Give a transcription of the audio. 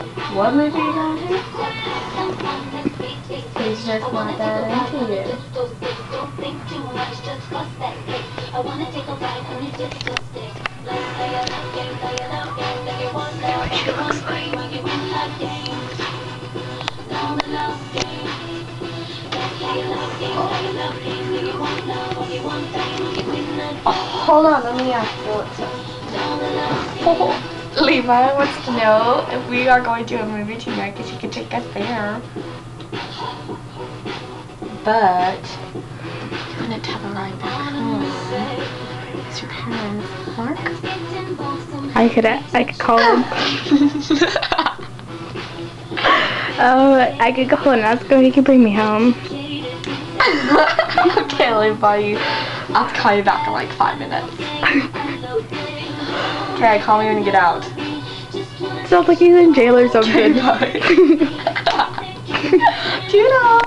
What movie are you going to? He's just not that into you. What she looks like. Hold on, let me ask you what's up. Levi wants to know if we are going to a movie tonight because he can take us there. But you wouldn't have a ride back home. It's your parents. Mark? I could call him. I could call and ask him if he could bring me home. Okay, Levi, I'll call you back in like 5 minutes. Okay, call me when you get out. Sounds like he's in jail or something. Okay, bye. Tuna!